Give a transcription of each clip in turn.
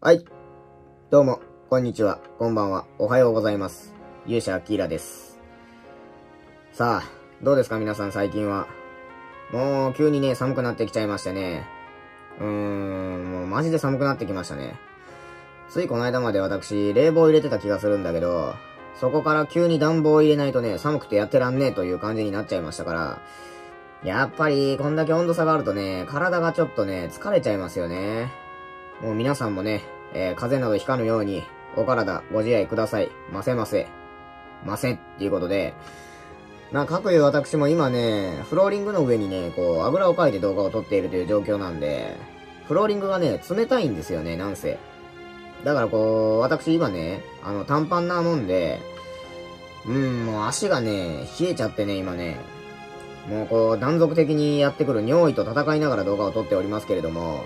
はい。どうも、こんにちは、こんばんは、おはようございます。勇者アキーラです。さあ、どうですか皆さん最近は。もう、急にね、寒くなってきちゃいましてね。もうマジで寒くなってきましたね。ついこの間まで私、冷房入れてた気がするんだけど、そこから急に暖房を入れないとね、寒くてやってらんねえという感じになっちゃいましたから、やっぱり、こんだけ温度差があるとね、体がちょっとね、疲れちゃいますよね。もう皆さんもね、風邪などひかぬように、お体ご自愛ください。ませませ。ませっていうことで、かくいう私も今ね、フローリングの上にね、あぐらをかいて動画を撮っているという状況なんで、フローリングがね、冷たいんですよね、なんせ。だから私今ね、短パンなもんで、もう足がね、冷えちゃってね、今ね。もう断続的にやってくる尿意と戦いながら動画を撮っておりますけれども、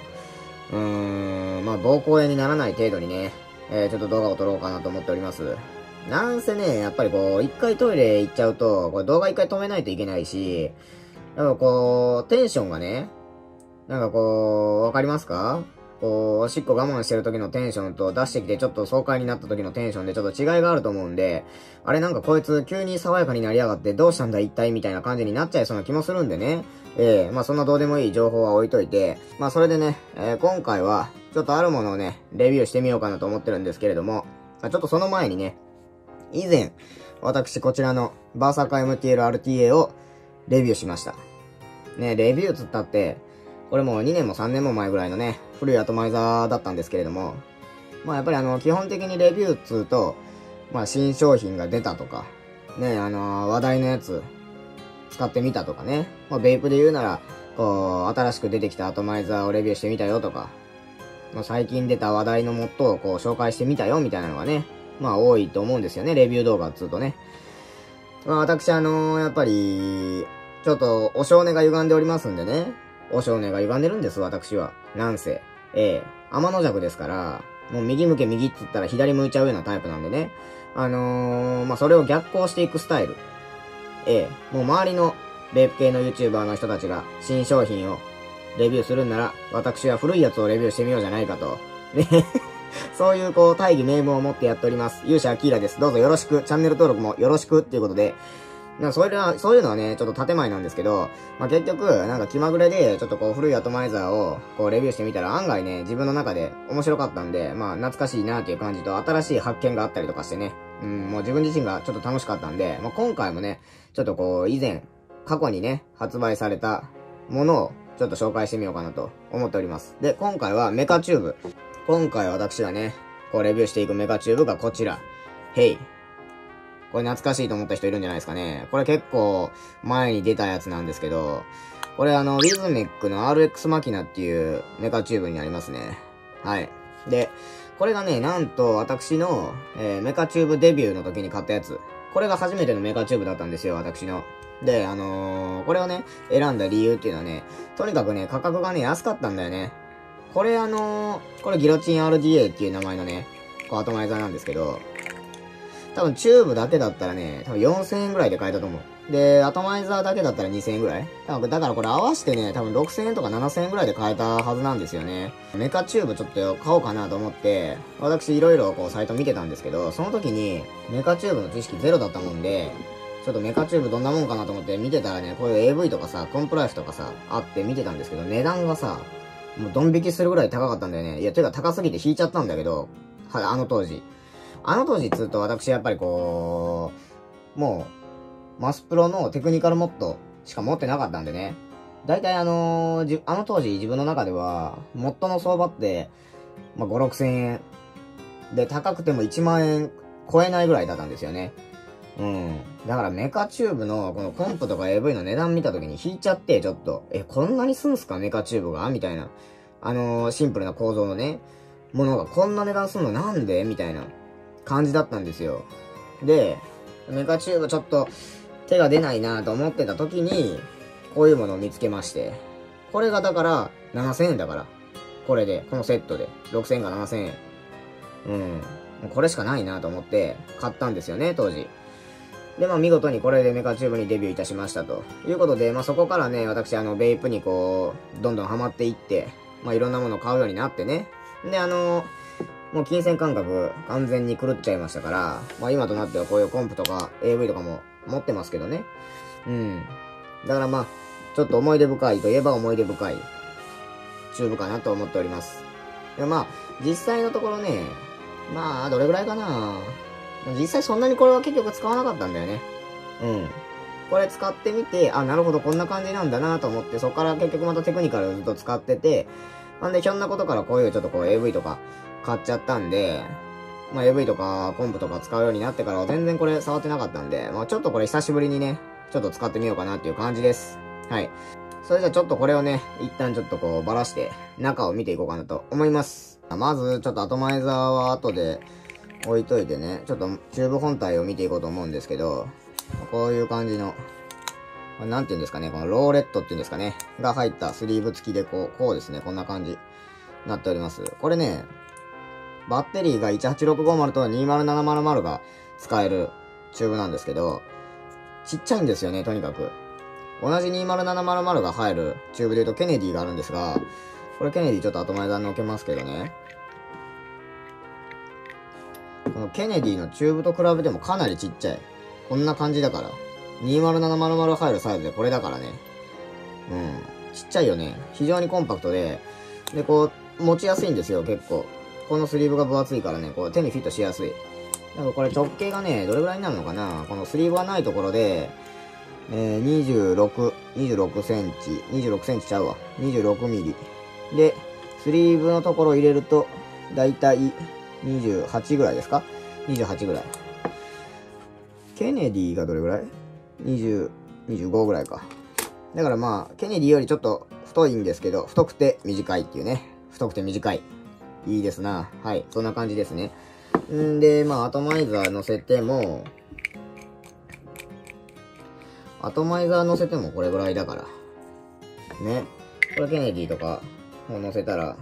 膀胱炎にならない程度にね、ちょっと動画を撮ろうかなと思っております。なんせね、やっぱり一回トイレ行っちゃうと、動画一回止めないといけないし、やっぱテンションがね、わかりますか？おしっこ我慢してる時のテンションと出してきてちょっと爽快になった時のテンションでちょっと違いがあると思うんで、あれこいつ急に爽やかになりやがってどうしたんだ一体みたいな感じになっちゃいそうな気もするんでね。そんなどうでもいい情報は置いといて、それでね、今回はちょっとあるものをね、レビューしてみようかなと思ってるんですけれども、ちょっとその前にね、以前、私こちらのバーサーカー MTL-RTA をレビューしました。ね、レビューつったって、これもう2年も3年も前ぐらいのね、古いアトマイザーだったんですけれども、やっぱり基本的にレビューっつうと、新商品が出たとか、ね、話題のやつ、使ってみたとかね、ベイプで言うなら、新しく出てきたアトマイザーをレビューしてみたよとか、最近出た話題のモッドを紹介してみたよみたいなのがね、多いと思うんですよね、レビュー動画っつうとね。私やっぱり、ちょっと、お性根が歪んでおりますんでね。お性根が歪んでるんです、私は。なんせ。天の弱ですから、もう右向け右って言ったら左向いちゃうようなタイプなんでね。それを逆行していくスタイル。もう周りのベープ系の YouTuber の人たちが新商品をレビューするんなら、私は古いやつをレビューしてみようじゃないかと。ねそういう大義名分を持ってやっております。勇者アキーラです。どうぞよろしく。チャンネル登録もよろしくっていうことで、そういうのはね、ちょっと建前なんですけど、結局、気まぐれで、ちょっと古いアトマイザーを、レビューしてみたら案外ね、自分の中で面白かったんで、懐かしいなっていう感じと、新しい発見があったりとかしてね、もう自分自身がちょっと楽しかったんで、今回もね、ちょっと以前、過去にね、発売されたものを、ちょっと紹介してみようかなと思っております。で、今回はメカチューブ。今回私がね、レビューしていくメカチューブがこちら。ヘイ。これ懐かしいと思った人いるんじゃないですかね。これ結構前に出たやつなんですけど、これリズメックの RX マキナっていうメカチューブになりますね。はい。で、これがね、なんと私の、メカチューブデビューの時に買ったやつ。これが初めてのメカチューブだったんですよ、私の。で、これをね、選んだ理由っていうのはね、とにかくね、価格がね、安かったんだよね。これこれギロチン RDA っていう名前のね、アトマイザーなんですけど、多分チューブだけだったらね、多分4000円ぐらいで買えたと思う。で、アトマイザーだけだったら2000円ぐらいだからこれ合わせてね、多分6000円とか7000円ぐらいで買えたはずなんですよね。メカチューブちょっと買おうかなと思って、私いろいろサイト見てたんですけど、その時にメカチューブの知識ゼロだったもんで、ちょっとメカチューブどんなもんかなと思って見てたらね、こういう AV とかさ、コンプライフとかさ、あって見てたんですけど、値段がさ、もうドン引きするぐらい高かったんだよね。いや、てか高すぎて引いちゃったんだけど、あの当時。あの当時っつうと私やっぱりもう、マスプロのテクニカルモッドしか持ってなかったんでね。だいたいあの当時自分の中では、モッドの相場って、5、6千円。で、高くても1万円超えないぐらいだったんですよね。だからメカチューブのこのコンプとか AV の値段見た時に引いちゃってちょっと、こんなにすんすかメカチューブがみたいな。シンプルな構造のね、ものがこんな値段すんのなんでみたいな感じだったんですよ。で、メカチューブちょっと手が出ないなと思ってた時に、こういうものを見つけまして。これがだから7000円だから。これで、このセットで。6000円か7000円。これしかないなと思って買ったんですよね、当時。で、見事にこれでメカチューブにデビューいたしましたということで、そこからね、私ベイプにどんどんハマっていって、いろんなものを買うようになってね。で、 もう金銭感覚完全に狂っちゃいましたから、まあ今となってはこういうコンプとか AV とかも持ってますけどね。うん。だからまあ、ちょっと思い出深いといえば思い出深いチューブかなと思っております。でまあ、実際のところね、まあ、どれぐらいかな。実際そんなにこれは結局使わなかったんだよね。うん。これ使ってみて、あ、なるほど、こんな感じなんだなと思って、そこから結局またテクニカルをずっと使ってて、なんでひょんなことからこういうちょっとこう AV とか買っちゃったんで、まあ AV とかコンプとか使うようになってからは全然これ触ってなかったんで、まあちょっとこれ久しぶりにね、ちょっと使ってみようかなっていう感じです。はい。それじゃあちょっとこれをね、一旦ちょっとこうばらして中を見ていこうかなと思います。まずちょっとアトマイザーは後で置いといてね、ちょっとチューブ本体を見ていこうと思うんですけど、こういう感じの、なんていうんですかね、このローレットっていうんですかね、が入ったスリーブ付きでこうですね、こんな感じになっております。これね、バッテリーが18650と20700が使えるチューブなんですけど、ちっちゃいんですよね、とにかく。同じ20700が入るチューブで言うとケネディがあるんですが、これケネディちょっと後前段に置けますけどね。このケネディのチューブと比べてもかなりちっちゃい。こんな感じだから。20700入るサイズでこれだからね。うん。ちっちゃいよね。非常にコンパクトで、で、こう、持ちやすいんですよ、結構。このスリーブが分厚いからね、こう、手にフィットしやすい。なんかこれ直径がね、どれぐらいになるのかな。このスリーブがないところで、26センチ、26センチちゃうわ。26ミリ。で、スリーブのところを入れると、だいたい28ぐらいですか ?28 ぐらい。ケネディがどれぐらい ?25 ぐらいか。だからまあ、ケネディよりちょっと太いんですけど、太くて短いっていうね。太くて短い。いいですな。はい。そんな感じですね。んで、まあ、アトマイザー乗せても、これぐらいだから。ね。これケネディとかを乗せたら、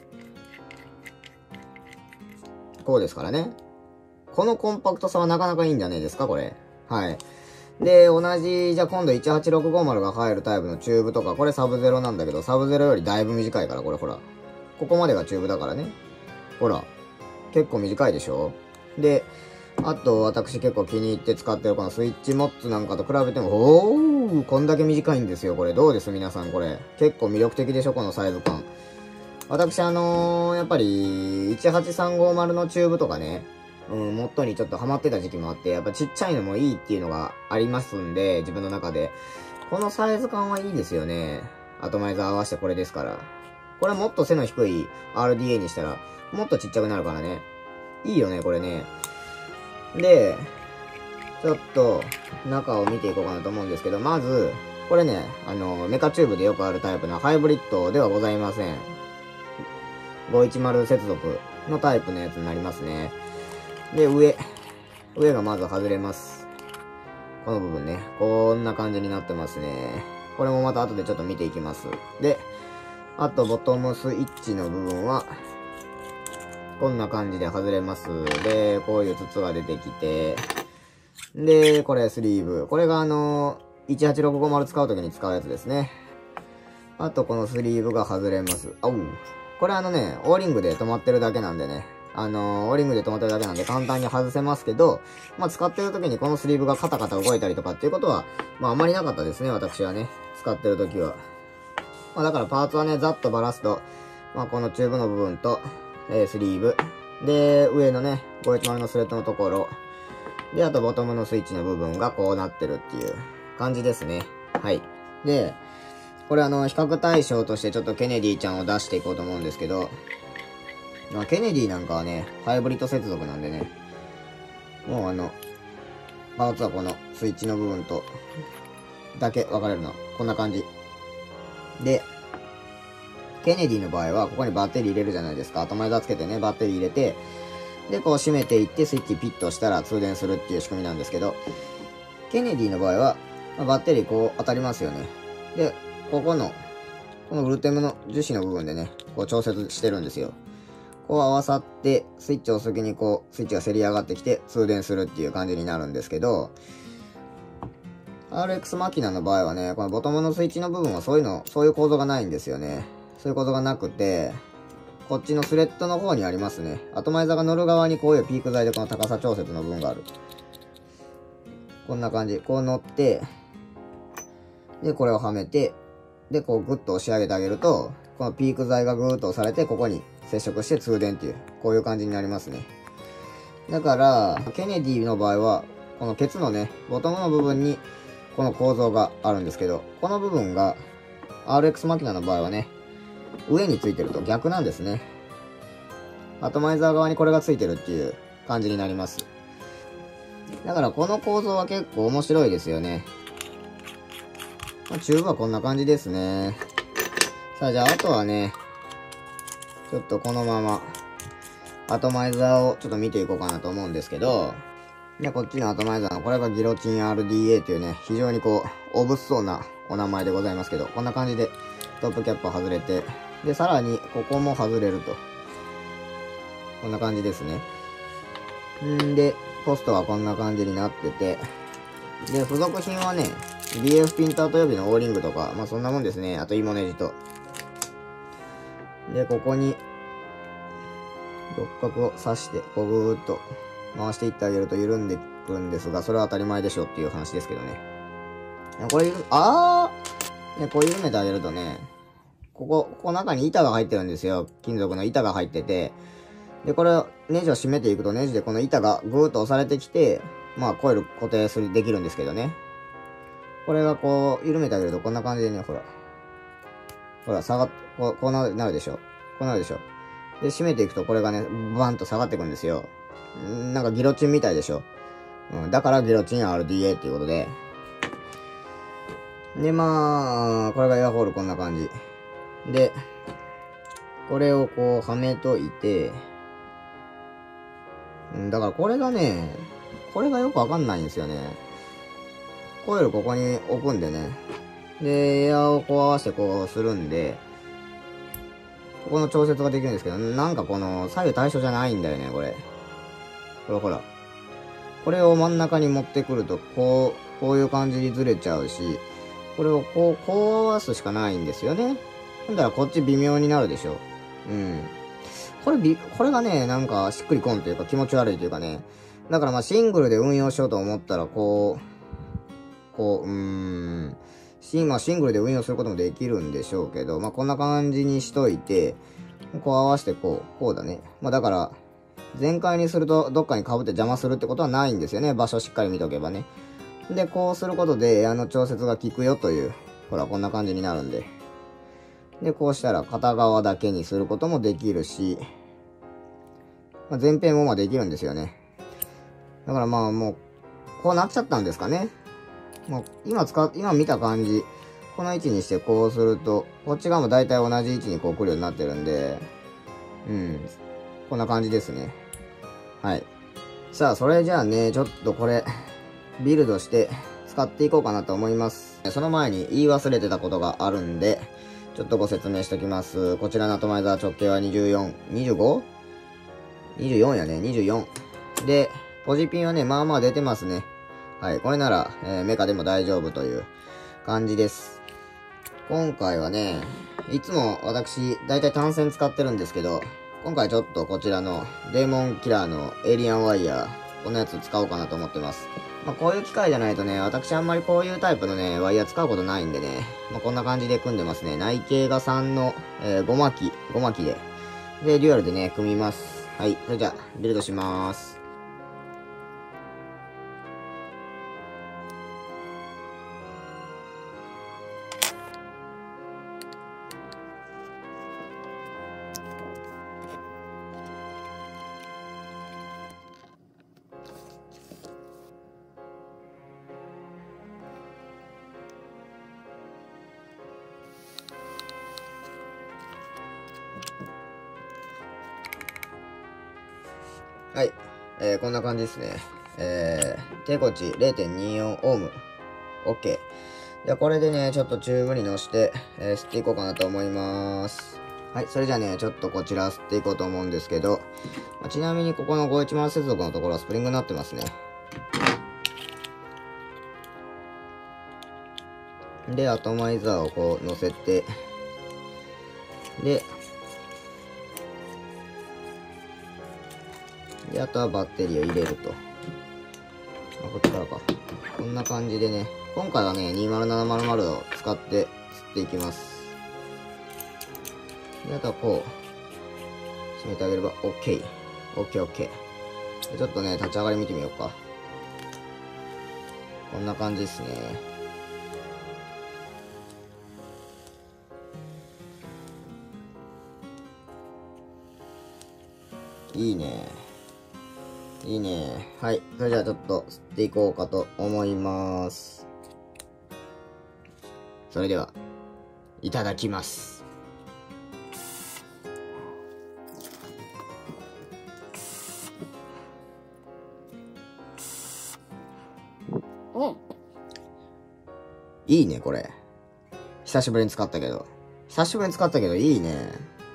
こうですからね。このコンパクトさはなかなかいいんじゃないですか、これ。はい。で、同じ、じゃあ今度18650が入るタイプのチューブとか、これサブゼロなんだけど、サブゼロよりだいぶ短いから、これほら。ここまでがチューブだからね。ほら。結構短いでしょ？で、あと、私結構気に入って使ってるこのスイッチモッツなんかと比べても、こんだけ短いんですよ、これ。どうです皆さん、これ。結構魅力的でしょ、このサイズ感。私、やっぱり、18350のチューブとかね、モットにちょっとハマってた時期もあって、やっぱちっちゃいのもいいっていうのがありますんで、自分の中で。このサイズ感はいいですよね。アトマイザー合わせてこれですから。これもっと背の低い RDA にしたら、もっとちっちゃくなるからね。いいよね、これね。で、ちょっと、中を見ていこうかなと思うんですけど、まず、これね、メカチューブでよくあるタイプのハイブリッドではございません。510接続のタイプのやつになりますね。で、上がまず外れます。この部分ね、こんな感じになってますね。これもまた後でちょっと見ていきます。で、あとボトムスイッチの部分は、こんな感じで外れます。で、こういう筒が出てきて、で、これスリーブ。これが18650使うときに使うやつですね。あとこのスリーブが外れます。これオーリングで止まってるだけなんでね。オーリングで止まってるだけなんで簡単に外せますけど、まあ使ってる時にこのスリーブがカタカタ動いたりとかっていうことは、まああまりなかったですね、私はね。使ってる時は。まあだからパーツはね、ざっとばらすと、まあこのチューブの部分と、スリーブ。で、上のね、510のスレッドのところ。で、あとボトムのスイッチの部分がこうなってるっていう感じですね。はい。で、これ比較対象としてちょっとケネディちゃんを出していこうと思うんですけど、まあ、ケネディなんかはね、ハイブリッド接続なんでね、もうパーツはこのスイッチの部分と、だけ分かれるの。こんな感じ。で、ケネディの場合は、ここにバッテリー入れるじゃないですか。頭枝つけてね、バッテリー入れて、で、こう閉めていって、スイッチピッとしたら通電するっていう仕組みなんですけど、ケネディの場合は、バッテリーこう当たりますよね。で、このグルテムの樹脂の部分でね、こう調節してるんですよ。こう合わさって、スイッチを押すときにこう、スイッチがせり上がってきて通電するっていう感じになるんですけど、RX マキナの場合はね、このボトムのスイッチの部分はそういう構造がないんですよね。そういう構造がなくて、 こっちのスレッドの方にありますね。アトマイザーが乗る側にこういうピーク材でこの高さ調節の部分がある。こんな感じ。こう乗って、で、これをはめて、で、こうグッと押し上げてあげると、このピーク材がグーッと押されて、ここに接触して通電っていう、こういう感じになりますね。だから、ケネディの場合は、このケツのね、ボトムの部分に、この構造があるんですけど、この部分が、RX マキナの場合はね、上についてると逆なんですね。アトマイザー側にこれがついてるっていう感じになります。だからこの構造は結構面白いですよね。チューブはこんな感じですね。さあじゃああとはね、ちょっとこのまま、アトマイザーをちょっと見ていこうかなと思うんですけど、で、こっちのアトマイザーの、これがギロチン RDA というね、非常にこう、お物騒なお名前でございますけど、こんな感じでトップキャップ外れて、で、さらに、ここも外れると。こんな感じですね。んで、ポストはこんな感じになってて、で、付属品はね、BF ピンターと予備のオーリングとか、まあそんなもんですね。あと芋ネジと。で、ここに、六角を刺して、こうぐーっと回していってあげると緩んでくるんですが、それは当たり前でしょっていう話ですけどね。これ、ね、こう緩めてあげるとね、ここ中に板が入ってるんですよ。金属の板が入ってて。で、これを、ネジを締めていくとネジでこの板がぐーっと押されてきて、まあコイル固定できるんですけどね。これがこう、緩めてあげるとこんな感じでね、ほら。ほら、下がっ、こうなるでしょ。こうなるでしょ。で、締めていくとこれがね、バンと下がっていくんですよ。なんかギロチンみたいでしょ。だからギロチン RDA っていうことで。で、まあ、これがエアホールこんな感じ。で、これをこう、はめといて、だからこれがね、これがよくわかんないんですよね。コイルここに置くんでね。で、エアをこう合わせてこうするんで、ここの調節ができるんですけど、なんかこの左右対称じゃないんだよね、これ。ほら。これを真ん中に持ってくると、こういう感じにずれちゃうし、これをこう合わすしかないんですよね。だからこっち微妙になるでしょ。うん。これがね、なんかしっくりこんというか気持ち悪いというかね。だからまあシングルで運用しようと思ったら、まあシングルで運用することもできるんでしょうけど、まあこんな感じにしといて、こう合わせてこうだね。まあだから、全開にするとどっかに被って邪魔するってことはないんですよね。場所しっかり見とけばね。で、こうすることでエアの調節が効くよという、ほらこんな感じになるんで。で、こうしたら片側だけにすることもできるし、まあ、前編もまあできるんですよね。だからまあもう、こうなっちゃったんですかね。もう今見た感じ、この位置にしてこうすると、こっち側も大体同じ位置にこう来るようになってるんで、こんな感じですね。はい。さあ、それじゃあね、ちょっとこれ、ビルドして使っていこうかなと思います。その前に言い忘れてたことがあるんで、ちょっとご説明しておきます。こちらのアトマイザー直径は24、25?24 やね、24。で、ポジピンはね、まあまあ出てますね。はい、これなら、メカでも大丈夫という感じです。今回はね、いつも私、だいたい単線使ってるんですけど、今回ちょっとこちらのデーモンキラーのエイリアンワイヤー、このやつ使おうかなと思ってます。まあこういう機械じゃないとね、私あんまりこういうタイプのね、ワイヤー使うことないんでね、まあこんな感じで組んでますね。内径が3の、5巻きで。で、デュアルでね、組みます。はい、それじゃあ、ビルドします。はい。こんな感じですね。抵抗値 0.24 オーム。OK。じゃあこれでね、ちょっとチューブに乗して、吸っていこうかなと思います。はい。それじゃあね、ちょっとこちら吸っていこうと思うんですけど、ちなみにここの510接続のところはスプリングになってますね。で、アトマイザーをこう乗せて、で、 で、あとはバッテリーを入れると。こっちからか。こんな感じでね、今回はね、20700を使って釣っていきます。で、あとはこう、締めてあげれば OK。OK。で、ちょっとね、立ち上がり見てみようか。こんな感じですね。いいね。いいね。はい。それじゃあちょっと吸っていこうかと思います。それでは、いただきます。いいね、これ。久しぶりに使ったけど。いいね。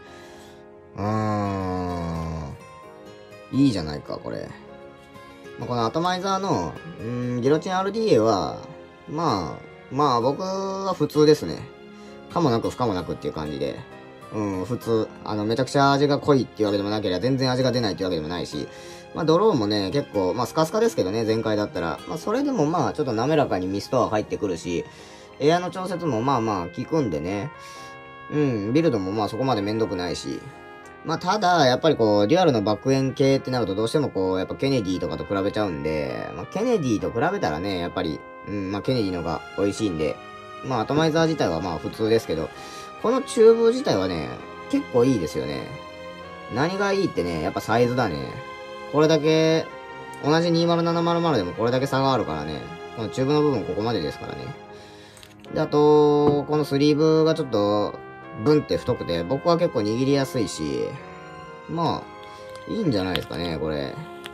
いいじゃないか、これ。このアトマイザーの、ギロチン RDA は、まあ、僕は普通ですね。かもなく不可もなくっていう感じで。普通。めちゃくちゃ味が濃いっていうわけでもなければ、全然味が出ないっていうわけでもないし、ドローンもね、結構、スカスカですけどね、前回だったら。それでもちょっと滑らかにミストは入ってくるし、エアの調節も効くんでね。ビルドもそこまでめんどくないし。ただ、やっぱりデュアルの爆炎系ってなるとどうしてもやっぱケネディとかと比べちゃうんで、ケネディと比べたらね、やっぱり、ケネディのが美味しいんで、アトマイザー自体は普通ですけど、このチューブ自体はね、結構いいですよね。何がいいってね、やっぱサイズだね。これだけ、同じ20700でもこれだけ差があるからね、このチューブの部分ここまでですからね。で、あと、このスリーブがちょっと、ブンって太くて、僕は結構握りやすいし、いいんじゃないですかね、これ。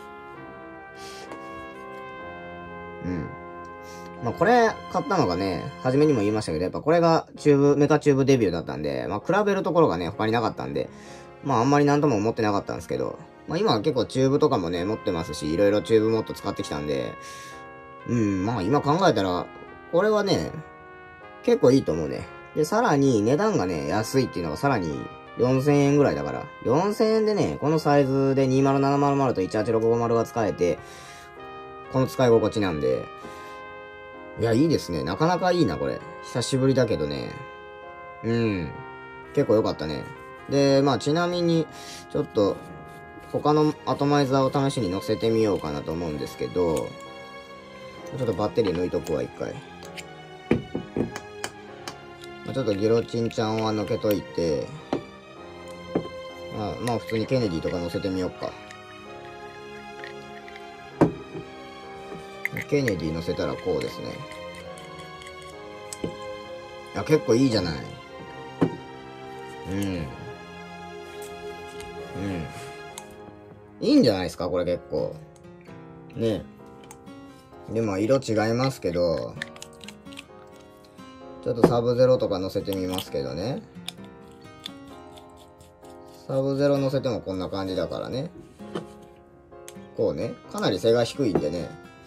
これ、買ったのがね、初めにも言いましたけど、やっぱこれがメカチューブデビューだったんで、比べるところがね、他になかったんで、あんまりなんとも思ってなかったんですけど、今は結構チューブとかもね、持ってますし、いろいろチューブもっと使ってきたんで、今考えたら、これはね、結構いいと思うね。で、さらに値段がね、安いっていうのがさらに4000円ぐらいだから。4000円でね、このサイズで20700と18650が使えて、この使い心地なんで、いや、いいですね。なかなかいいな、これ。久しぶりだけどね。結構良かったね。で、ちなみに、ちょっと、他のアトマイザーを試しに乗せてみようかなと思うんですけど、ちょっとバッテリー抜いとくわ、一回。ちょっとギロチンちゃんは抜けといて、普通にケネディとか乗せてみようか。ケネディ乗せたらこうですね。いや、結構いいじゃない。いいんじゃないですか、これ結構。ね。で、色違いますけど、ちょっとサブゼロとか乗せてみますけどね。サブゼロ乗せてもこんな感じだからね。こうね。かなり背が低いんでね。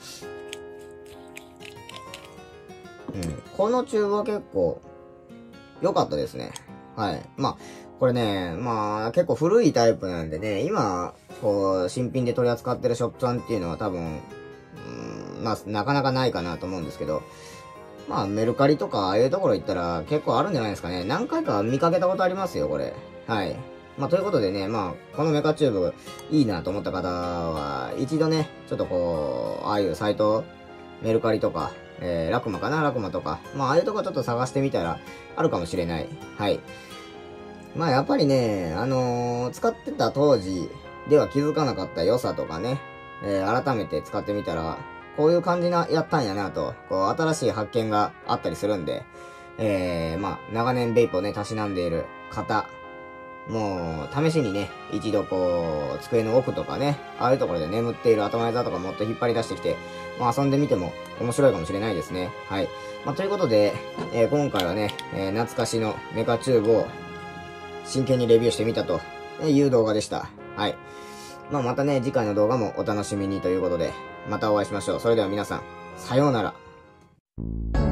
このチューブは結構良かったですね。はい。これね、結構古いタイプなんでね、今、新品で取り扱ってるショップさんっていうのは多分、なかなかないかなと思うんですけど、メルカリとかああいうところ行ったら結構あるんじゃないですかね。何回か見かけたことありますよ、これ。はい。ということでね、このメカチューブいいなと思った方は、一度ね、ちょっとああいうサイト、メルカリとか、ラクマとか、ああいうとこちょっと探してみたら、あるかもしれない。はい。やっぱりね、使ってた当時では気づかなかった良さとかね、改めて使ってみたら、こういう感じやったんやなと、新しい発見があったりするんで、長年ベイプをね、たしなんでいる方、もう、試しにね、一度机の奥とかね、ああいうところで眠っているアトマイザーとかもっと引っ張り出してきて、遊んでみても面白いかもしれないですね。はい。ということで、今回はね、懐かしのメカチューブを真剣にレビューしてみたという動画でした。はい。またね、次回の動画もお楽しみにということで、またお会いしましょう。それでは皆さん、さようなら。